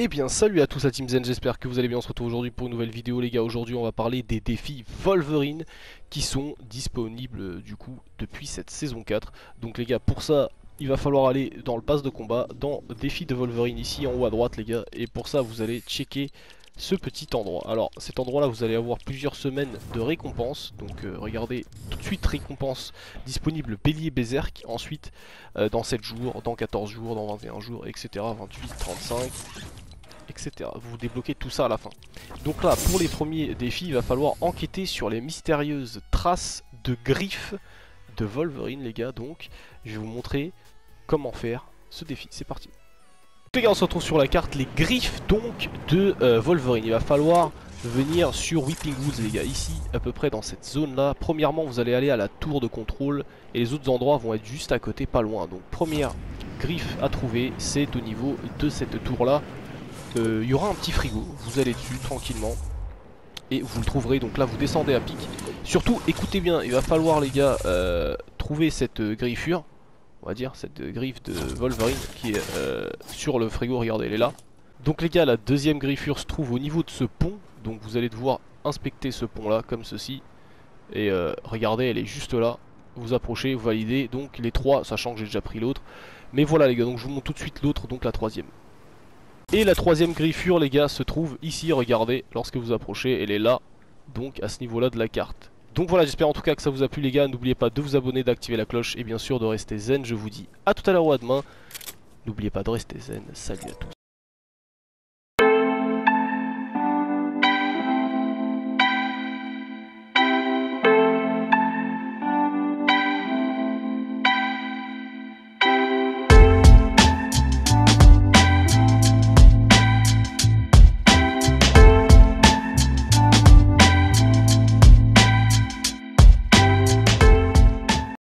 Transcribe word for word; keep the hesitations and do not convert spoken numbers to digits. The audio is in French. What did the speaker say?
Eh bien salut à tous à Team Zen, j'espère que vous allez bien. On se retrouve aujourd'hui pour une nouvelle vidéo les gars. Aujourd'hui on va parler des défis Wolverine qui sont disponibles euh, du coup depuis cette saison quatre. Donc les gars, pour ça il va falloir aller dans le pass de combat, dans défi de Wolverine ici en haut à droite les gars. Et pour ça vous allez checker ce petit endroit. Alors cet endroit là vous allez avoir plusieurs semaines de récompenses. Donc euh, regardez tout de suite, récompense disponible Bélier Berserk. Ensuite euh, dans sept jours, dans quatorze jours, dans vingt et un jours, etc. vingt-huit, trente-cinq, et cetera. Vous débloquez tout ça à la fin. Donc là, pour les premiers défis, il va falloir enquêter sur les mystérieuses traces de griffes de Wolverine, les gars. Donc, je vais vous montrer comment faire ce défi. C'est parti. Les gars, on se retrouve sur la carte, les griffes donc de euh, Wolverine. Il va falloir venir sur Weeping Woods, les gars, ici, à peu près dans cette zone-là. Premièrement, vous allez aller à la tour de contrôle et les autres endroits vont être juste à côté, pas loin. Donc, première griffe à trouver, c'est au niveau de cette tour-là. Il euh, y aura un petit frigo, vous allez dessus tranquillement et vous le trouverez. Donc là vous descendez à pic. Surtout écoutez bien, il va falloir les gars euh, trouver cette euh, griffure, on va dire cette euh, griffe de Wolverine qui est euh, sur le frigo. Regardez, elle est là. Donc les gars, la deuxième griffure se trouve au niveau de ce pont. Donc vous allez devoir inspecter ce pont là comme ceci. Et euh, regardez, elle est juste là. Vous approchez, vous validez. Donc les trois, sachant que j'ai déjà pris l'autre. Mais voilà les gars, donc je vous montre tout de suite l'autre, donc la troisième. Et la troisième griffure les gars se trouve ici, regardez, lorsque vous approchez, elle est là, donc à ce niveau là de la carte. Donc voilà, j'espère en tout cas que ça vous a plu les gars, n'oubliez pas de vous abonner, d'activer la cloche et bien sûr de rester zen. Je vous dis à tout à l'heure ou à demain, n'oubliez pas de rester zen, salut à tous.